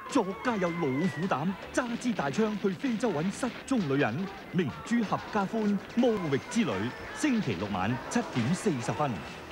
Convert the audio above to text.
作家有老虎膽，揸支大槍去非洲揾失蹤女人，明珠合家歡，魔域之旅。星期六晚7點40分。